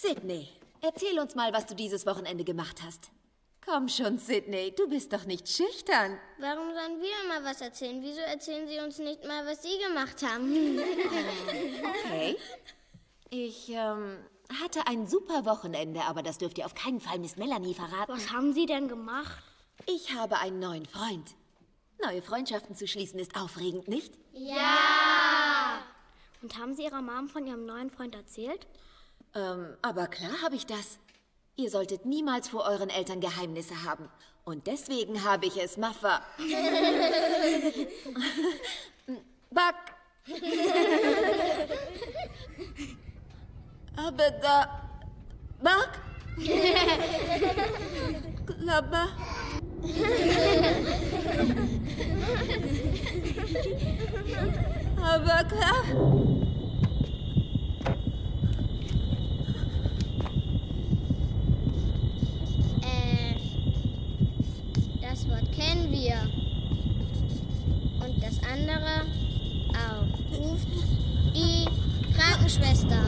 Sydney, erzähl uns mal, was du dieses Wochenende gemacht hast. Komm schon, Sydney, du bist doch nicht schüchtern. Warum sollen wir immer was erzählen? Wieso erzählen Sie uns nicht mal, was Sie gemacht haben? Okay. Ich hatte ein super Wochenende, aber das dürft ihr auf keinen Fall Miss Melanie verraten. Was haben Sie denn gemacht? Ich habe einen neuen Freund. Neue Freundschaften zu schließen ist aufregend, nicht? Ja! Und haben Sie Ihrer Mom von Ihrem neuen Freund erzählt? Aber klar habe ich das. Ihr solltet niemals vor euren Eltern Geheimnisse haben. Und deswegen habe ich es Muffa. Buck! Aber da... Buck? Klapper? Aber klar... Das Wort kennen wir. Und das andere auch. Ruft die Krankenschwester.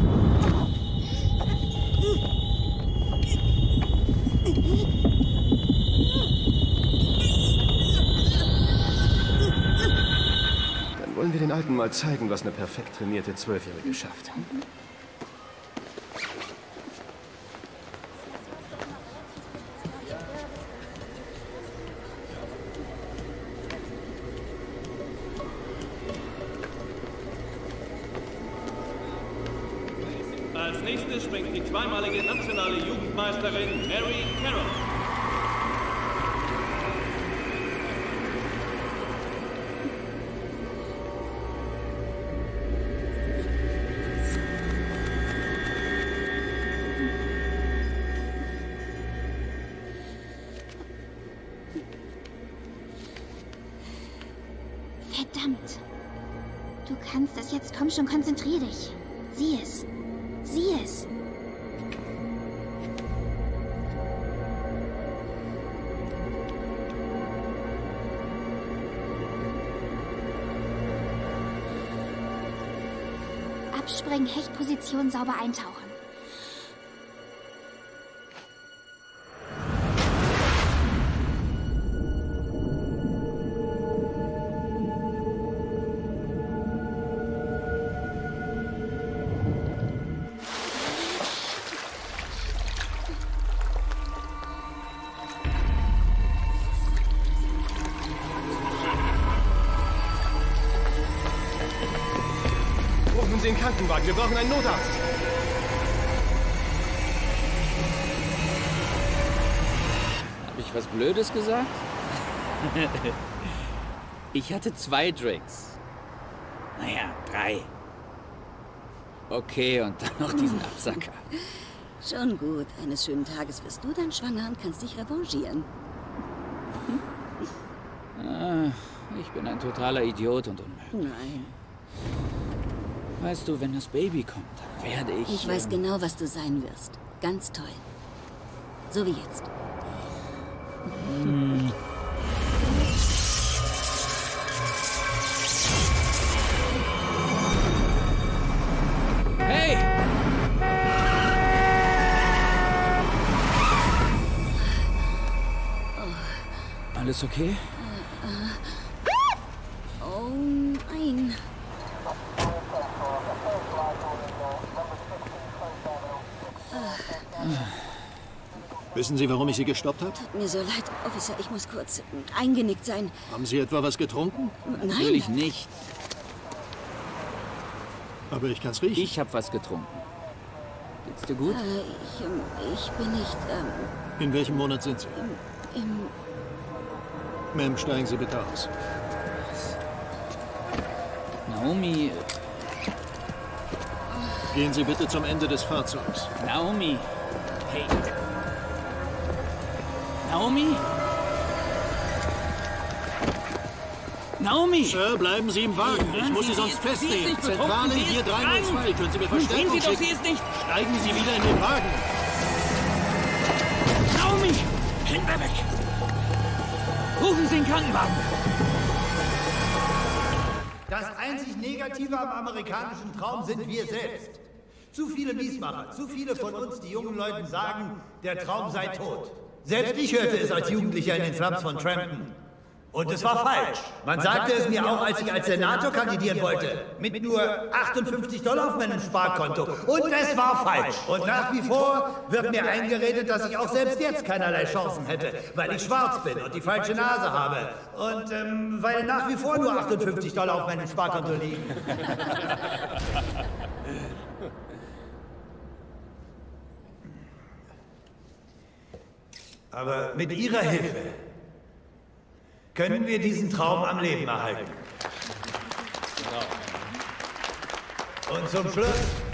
Dann wollen wir den Alten mal zeigen, was eine perfekt trainierte 12-Jährige schafft. Als nächstes springt die zweimalige nationale Jugendmeisterin Mary Carroll. Verdammt. Du kannst das jetzt. Komm schon, konzentrier dich. Sieh es. Sieh es. Abspringen, Hechtposition, sauber eintauchen. Rufen Sie den Krankenwagen, wir brauchen einen Notarzt. Hab ich was Blödes gesagt? Ich hatte 2 Drinks. Naja, 3. Okay, und dann noch diesen Absacker. Schon gut. Eines schönen Tages wirst du dann schwanger und kannst dich revanchieren. Ich bin ein totaler Idiot und unmöglich. Nein. Weißt du, wenn das Baby kommt, dann werde ich... Ich weiß genau, was du sein wirst. Ganz toll. So wie jetzt. Hey! Alles okay? Oh nein. Wissen Sie, warum ich Sie gestoppt habe? Tut mir so leid, Officer. Ich muss kurz eingenickt sein. Haben Sie etwa was getrunken? Natürlich nicht. Aber ich kann's riechen. Ich habe was getrunken. Geht's dir gut? Ich bin nicht, In welchem Monat sind Sie? im... Ma'am, steigen Sie bitte aus. Naomi... Gehen Sie bitte zum Ende des Fahrzeugs. Naomi... Hey... Naomi? Naomi! Sir, bleiben Sie im Wagen. Ich muss Sie sonst festnehmen. Zentrale hier 302. Können Sie mir Verstärkung Sehen Sie doch, schicken? sie ist nicht... Steigen Sie wieder in den Wagen. Naomi! Hände weg! Rufen Sie den Krankenwagen! Das einzig Negative am amerikanischen Traum sind wir selbst. Zu viele Miesmacher, zu viele von uns, die jungen Leuten sagen, der Traum sei tot. Selbst ich hörte es als Jugendlicher in den Slums von Trampton. Und es war falsch. Man sagte es mir auch, als ich als Senator kandidieren wollte. Mit nur $58 auf meinem Sparkonto. Und es war falsch. Und nach wie vor wird mir eingeredet, dass ich auch selbst jetzt keinerlei Chancen hätte. Weil ich schwarz bin und die falsche Nase habe. Und weil nach wie vor nur $58 auf meinem Sparkonto liegen. Aber mit Ihrer Hilfe können wir diesen Traum am Leben erhalten. Und zum Schluss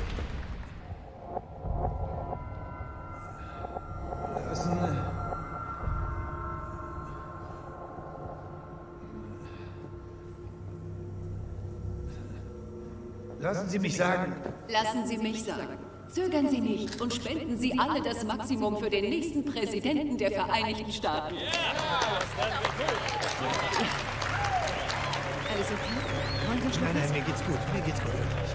lassen Sie mich sagen. Lassen Sie mich sagen. Zögern Sie nicht und spenden Sie alle das Maximum für den nächsten Präsidenten der Vereinigten Staaten. Alles okay? Nein, mir geht's gut. Mir geht's gut.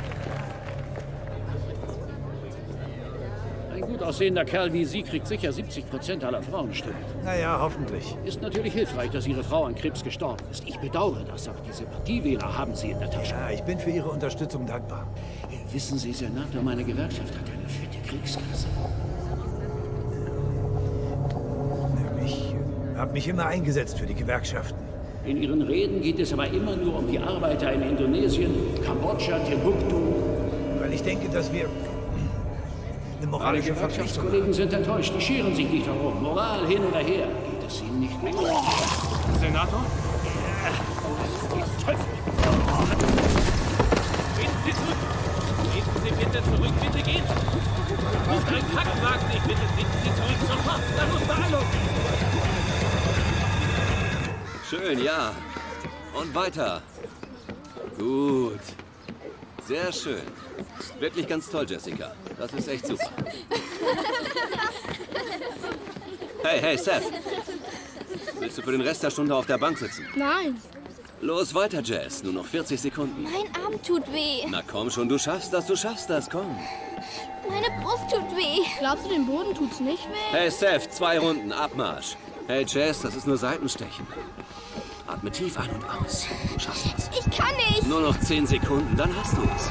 Ein gut aussehender Kerl wie Sie kriegt sicher 70% aller Frauenstimmen. Naja, hoffentlich. Ist natürlich hilfreich, dass Ihre Frau an Krebs gestorben ist. Ich bedauere das, aber die Sympathiewähler haben Sie in der Tasche. Ja, ich bin für Ihre Unterstützung dankbar. Wissen Sie, Senator, meine Gewerkschaft hat eine fette Kriegskasse. Ich habe mich immer eingesetzt für die Gewerkschaften. In Ihren Reden geht es aber immer nur um die Arbeiter in Indonesien, Kambodscha, Timbuktu. Weil ich denke, dass wir eine moralische Verpflichtung haben. Kollegen sind enttäuscht, die scheren sich nicht darum. Moral hin oder her. Geht es Ihnen nicht gut? Senator? Treten Sie zurück! Treten Sie bitte zurück, bitte gehen Sie! Ruft einen Krankenwagen, ich bitte, treten Sie zurück, sofort! Da muss Beeilung! Schön, ja. Und weiter. Gut. Sehr schön. Wirklich ganz toll, Jessica. Das ist echt super. Hey, Seth. Willst du für den Rest der Stunde auf der Bank sitzen? Nein. Los, weiter, Jess. Nur noch 40 Sekunden. Mein Arm tut weh. Na komm schon, du schaffst das, komm. Meine Brust tut weh. Glaubst du, dem Boden tut's nicht weh? Hey, Seth, 2 Runden, Abmarsch. Hey, Jess, das ist nur Seitenstechen. Atme tief ein und aus. Du schaffst das. Ich kann nicht. Nur noch 10 Sekunden, dann hast du es.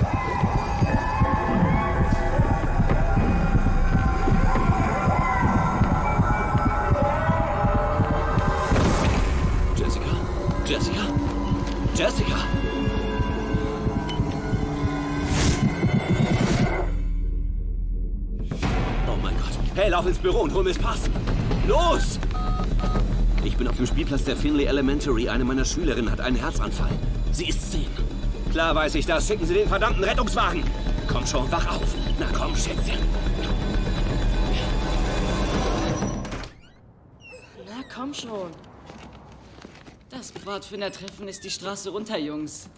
Jessica! Oh mein Gott. Hey, lauf ins Büro und hol mir's Pass. Los! Ich bin auf dem Spielplatz der Finley Elementary. Eine meiner Schülerinnen hat einen Herzanfall. Sie ist 10. Klar weiß ich das. Schicken Sie den verdammten Rettungswagen. Komm schon, wach auf. Na komm, Schätzchen. Na komm schon. Das Pfadfindertreffen ist die Straße runter, Jungs.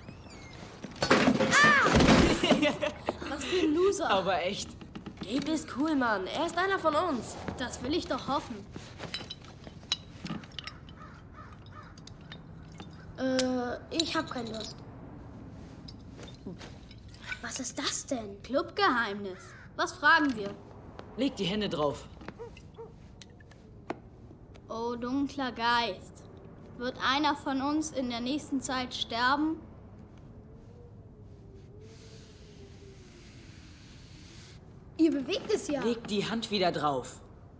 Ah! Was für ein Loser. Aber echt. Gabe ist cool, Mann. Er ist einer von uns. Das will ich doch hoffen. Ich hab keine Lust. Was ist das denn? Clubgeheimnis. Was fragen wir? Leg die Hände drauf. Oh, dunkler Geist. Wird einer von uns in der nächsten Zeit sterben? Ihr bewegt es ja. Leg die Hand wieder drauf.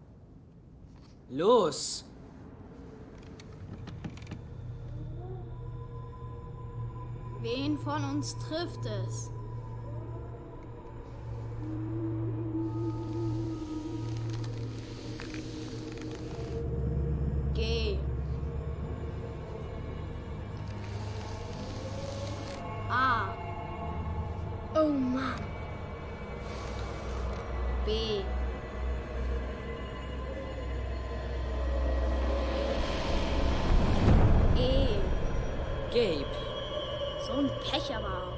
Los. Wen von uns trifft es? G. A. Oh Mann. B. E. Gabe. So ein Pech aber auch.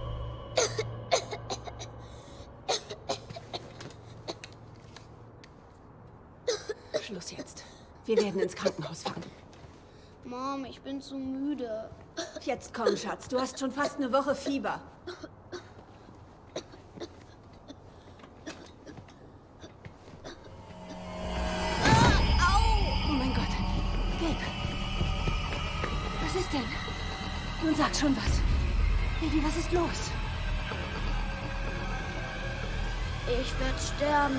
Schluss jetzt. Wir werden ins Krankenhaus fahren. Mom, ich bin zu müde. Jetzt komm, Schatz. Du hast schon fast eine Woche Fieber. Nun sag schon was. Baby, was ist los? Ich werde sterben.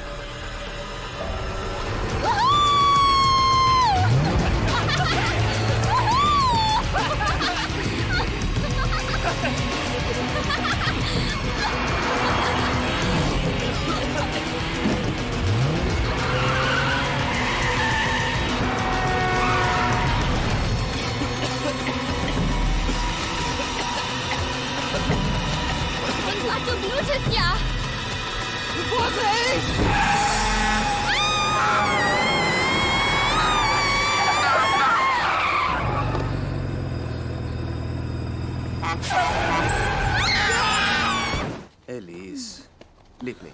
Du blutest ja! Vorsicht! Elise, Liebling.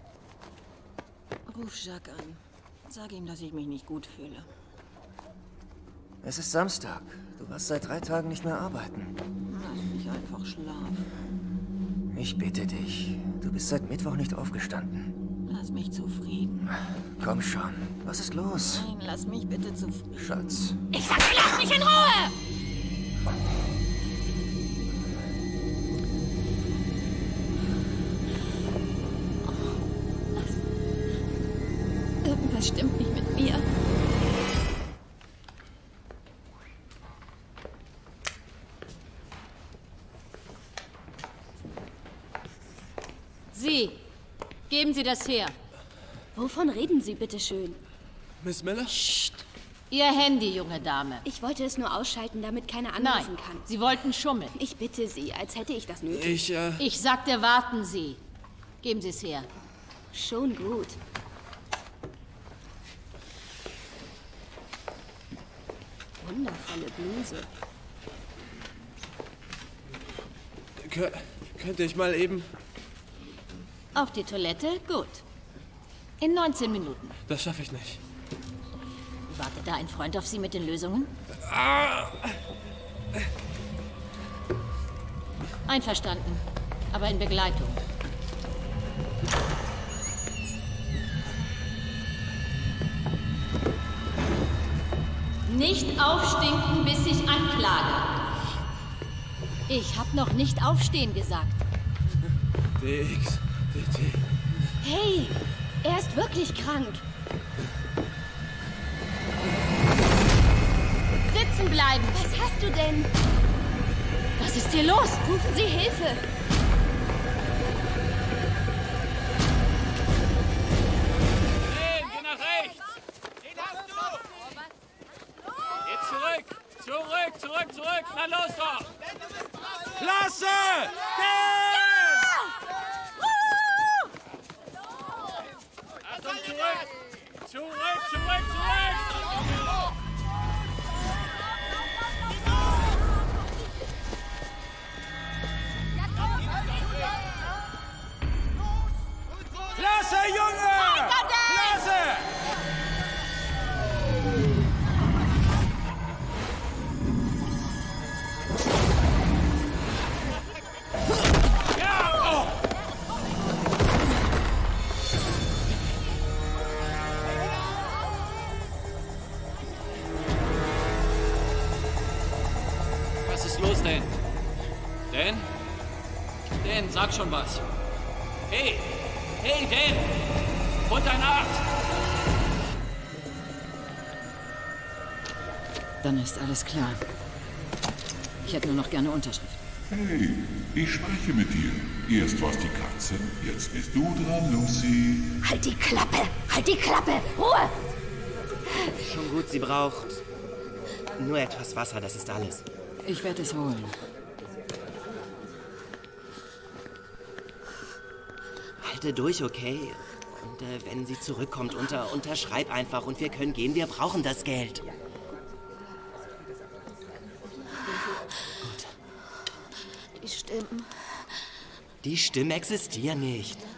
Ruf Jacques an. Sag ihm, dass ich mich nicht gut fühle. Es ist Samstag. Du warst seit 3 Tagen nicht mehr arbeiten. Lass mich einfach schlafen. Ich bitte dich. Du bist seit Mittwoch nicht aufgestanden. Lass mich zufrieden. Komm schon. Was ist los? Nein, lass mich bitte zufrieden. Schatz. Ich sag dir, lass mich in Ruhe! Irgendwas stimmt nicht mit mir. Sie, geben Sie das her. Wovon reden Sie, bitteschön? Miss Miller? Psst. Ihr Handy, junge Dame. Ich wollte es nur ausschalten, damit keiner anrufen kann. Sie wollten schummeln. Ich bitte Sie, als hätte ich das nötig. Ich sagte, warten Sie. Geben Sie es her. Schon gut. Wundervolle Bluse. Könnte ich mal eben... Auf die Toilette? Gut. In 19 Minuten. Das schaffe ich nicht. Wartet da ein Freund auf Sie mit den Lösungen? Einverstanden. Aber in Begleitung. Nicht aufstinken, bis ich anklage. Ich habe noch nicht aufstehen gesagt. DX, DT. Hey, er ist wirklich krank. Sitzen bleiben. Was hast du denn? Was ist hier los? Rufen Sie Hilfe. Geh nach rechts. Den hast du. Jetzt zurück. Zurück. Na los doch. Klasse! Achtung, zurück. Klasse, Junge! Klasse! Was ist los, Dan? Dan, sag schon was. Hey, Dan! Und dein Arzt! Dann ist alles klar. Ich hätte nur noch gerne Unterschrift. Hey, ich spreche mit dir. Erst war's die Katze, jetzt bist du dran, Lucy. Halt die Klappe! Halt die Klappe! Ruhe! Schon gut, sie braucht nur etwas Wasser, das ist alles. Ich werde es holen. Halte durch, okay? Und wenn sie zurückkommt, unterschreib einfach und wir können gehen. Wir brauchen das Geld. Die Stimmen. Die Stimmen existieren nicht.